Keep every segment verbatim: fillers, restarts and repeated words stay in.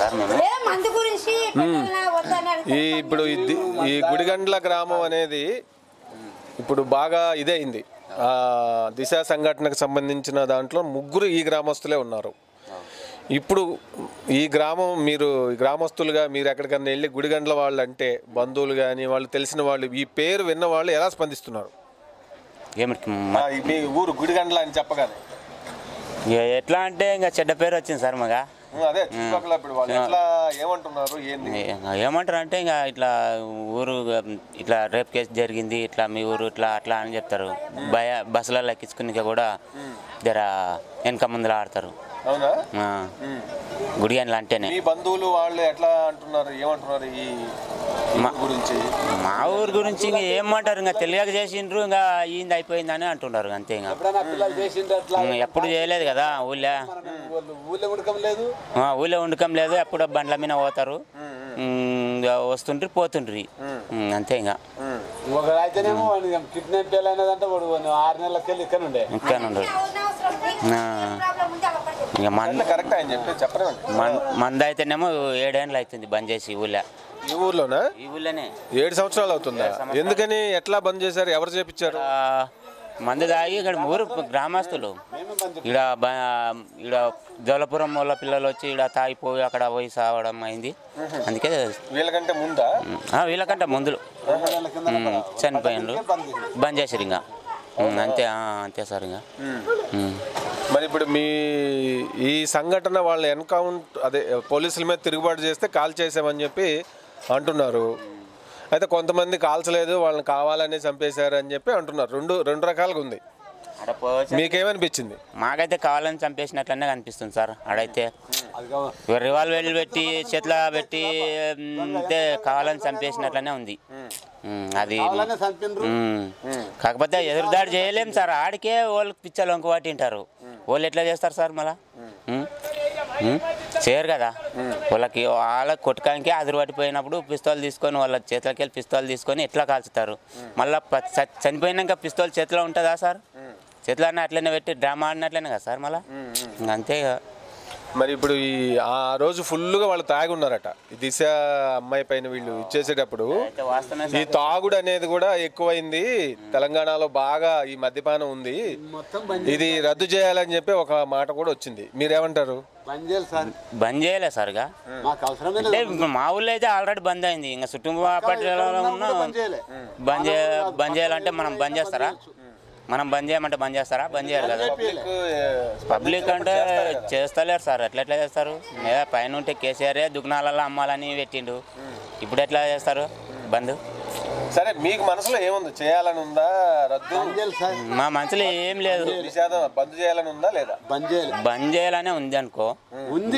Sir మేము ఈ ఇప్పుడు ఈ గుడిగండ్ల గ్రామం అనేది ఇప్పుడు బాగా ఇదైంది. దిశ సంఘటనకు సంబంధించిన దాంట్లో ముగ్గురు ఈ గ్రామస్తులే ఉన్నారు. ఇప్పుడు ఈ గ్రామం మీరు గ్రామస్తులుగా మీరు ఎక్కడికన్నా వెళ్ళి గుడిగండ్ల వాళ్ళు అంటే బంధువులు కానీ వాళ్ళు తెలిసిన వాళ్ళు ఈ పేరు విన్న వాళ్ళు ఎలా స్పందిస్తున్నారు? ఏమిటి మీ ఊరు గుడిగండ్ల అని చెప్పగానే ఎట్లా అంటే ఇంకా చెడ్డ పేరు వచ్చింది సార్ మగా. అదే ఏమంటున్నారు ఏమంటారు అంటే ఇంకా ఇట్లా ఊరు ఇట్లా రేప్ కేసు జరిగింది, ఇట్లా మీ ఊరు ఇట్లా అట్లా అని చెప్తారు. భయ బస్సులలో ఎక్కించుకుని కూడా జర వెనక ముందులా ఆడతారు. అవునా? గుడిగండ్ల అంటేనే మీ బంధువులు వాళ్ళు ఎట్లా అంటున్నారు, ఏమంటున్నారు ఈ గురించి? మా ఊరు గురించి ఇంకా ఏమంటారు, ఇంకా తెలియక చేసిండ్రు, ఇంకా అయ్యింది అయిపోయింది అని అంటున్నారు అంతే. ఇంకా ఎప్పుడు చేయలేదు కదా ఊళ్ళో, ఊళ్ళో ఉండకం లేదు. ఎప్పుడు బండ్ల మీద పోతారు, వస్తుండ్రి పోతుండ్రి అంతే. ఇంకా ఇక్కడ నుండి ఇక మంద అయితేనేమో ఏడేళ్ళు అవుతుంది బంద్ చేసి ఊళ్ళో. ఈ ఊర్లోనా? ఈ ఊళ్ళోనే ఏడు సంవత్సరాలు అవుతుందా? ఎందుకని ఎట్లా బంద్ చేశారు, ఎవరు చేపించారు? మందు తాగి ఇక్కడ ఊరు గ్రామస్తులు ఇక్కడ ఇక్కడ జోలపురం వాళ్ళ పిల్లలు వచ్చి ఇక్కడ తాగిపోయి అక్కడ పోయి సావడం అయింది. అందుకే వీళ్ళకంటే ముందా వీళ్ళకంటే ముందులు చనిపోయిండ్రు, బంద్ చేసారు ఇంకా అంతే. అంతే సార్. ఇంకా మరి ఇప్పుడు మీ ఈ సంఘటన వాళ్ళ ఎన్కౌంటర్ అదే పోలీసుల మీద తిరుగుబాటు చేస్తే కాల్ చేసామని చెప్పి అంటున్నారు. అయితే కొంతమంది కాల్చలేదు, వాళ్ళని కావాలని చంపేశారు అని చెప్పి అంటున్నారు. రెండు రెండు రకాలుగా ఉంది. మీకేమనిపించింది? మాకైతే కావాలని చంపేసినట్లనే కనిపిస్తుంది సార్. ఆడైతే రివాల్వర్ పెట్టి చేతిలో పెట్టి అంటే కావాలని చంపేసినట్లనే ఉంది. అది కాకపోతే ఎదురుదాడి చేయలేం సార్. ఆడికే వాళ్ళకి పిచ్చలు వంక పట్టింటారు. వాళ్ళు ఎట్లా చేస్తారు సార్? మళ్ళా చేయరు కదా. వాళ్ళకి వాళ్ళ కొట్టడానికి అదురు పట్టిపోయినప్పుడు పిస్తోల్ తీసుకొని వాళ్ళ చేతిలోకి వెళ్ళి పిస్తోల్ తీసుకొని ఎట్లా కాల్చుతారు? మళ్ళీ చనిపోయినాక పిస్తోల్ చేతిలో ఉంటుందా సార్? చేతిలో అట్లనే పెట్టి డ్రామా ఆడినట్లనే కదా సార్ మళ్ళీ. అంతే. మరి ఇప్పుడు ఈ ఆ రోజు ఫుల్గా వాళ్ళు తాగి ఉన్నారట. ఈ దిశ అమ్మాయి పైన వీళ్ళు ఇచ్చేసేటప్పుడు ఈ తాగుడు అనేది కూడా ఎక్కువైంది. తెలంగాణలో బాగా ఈ మద్యపానం ఉంది, ఇది రద్దు చేయాలని చెప్పి ఒక మాట కూడా వచ్చింది. మీరేమంటారు? బంద్ చేయలే సార్. అంటే మా ఊళ్ళో అయితే ఆల్రెడీ బంద్ అయింది. ఇంకా చుట్టుపక్కల ఉన్న బంద్ చే బంద్ చేయాలంటే మనం బంద్ చేస్తారా? మనం బంద్ చేయమంటే బంద్ చేస్తారా? బంద్ చేయాలి కదా. పబ్లిక్ అంటే చేస్తలేరు సార్. ఎట్లా ఎట్లా చేస్తారు? లేదా పైన ఉంటే కేసీఆరే దుకాణాలలో అమ్మాలని పెట్టిండు, ఇప్పుడు ఎట్లా చేస్తారు బంద్? సరే, మీకు మనసులో ఏముంది? చేయాలని ఉందా రద్దు? మా మనసులో ఏం లేదు. బంద్ చేయాలని ఉందా లేదా? బంద్ చేయాలనే ఉంది అనుకో. ఉంది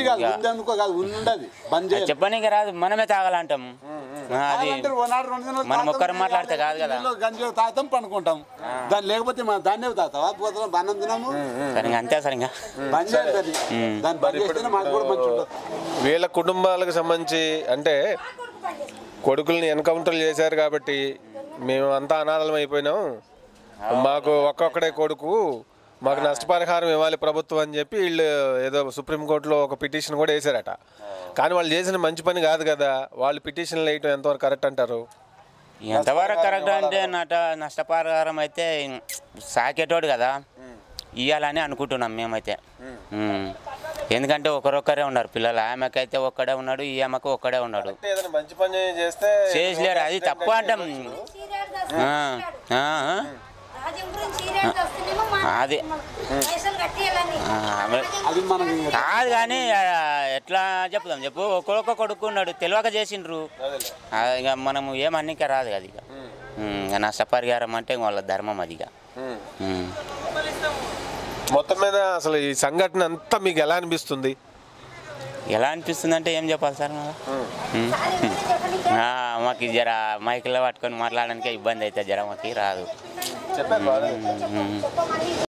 చెప్పని రాదు, మనమే తాగాలంటాం. అది మనం ఒక్కరు మాట్లాడితే కాదు కదా. గంజలు తాగుతాం, పండుకుంటాం. దాన్ని లేకపోతే మన దాన్నే తాగుతావా? పోతాం అన్నం తినము. సరే అంతే సార్. ఇంకా వీళ్ళ కుటుంబాలకు సంబంధించి అంటే కొడుకుల్ని ఎన్కౌంటర్ చేశారు కాబట్టి మేము అంతా అనాథలం అయిపోయినాం, మాకు ఒక్కొక్కడే కొడుకు, మాకు నష్టపరిహారం ఇవ్వాలి ప్రభుత్వం అని చెప్పి వీళ్ళు ఏదో సుప్రీంకోర్టులో ఒక పిటిషన్ కూడా వేశారట. కానీ వాళ్ళు చేసిన మంచి పని కాదు కదా. వాళ్ళు పిటిషన్లు వేయటం ఎంతవరకు కరెక్ట్ అంటారు? ఎంతవరకు కరెక్ట్ అంటే నట నష్టపరిహారం అయితే సాకేటోడు కదా ఇవ్వాలని అనుకుంటున్నాం మేమైతే. ఎందుకంటే ఒకరొక్కరే ఉన్నారు పిల్లలు. ఆమెకైతే ఒక్కడే ఉన్నాడు, ఈ ఆమెకు ఒక్కడే ఉన్నాడు. మంచి పని చేస్తే చేసలేరు, అది తప్పు అంటాం. అది కాదు కానీ ఎట్లా చెప్తాం చెప్పు. ఒక్కొక్క కొడుకున్నాడు, తెలియక చేసిండ్రు. ఇక మనము ఏమన్నిక రాదు కదా. ఇక నష్టపరిహారం అంటే వాళ్ళ ధర్మం అది. ఇక మొత్తం మీద అసలు ఈ సంఘటన అంతా మీకు ఎలా అనిపిస్తుంది? ఎలా అనిపిస్తుంది అంటే ఏం చెప్పాలి సార్? మాకు జర మైకులో పట్టుకొని మాట్లాడడానికి ఇబ్బంది అవుతుంది, జర మాకు రాదు.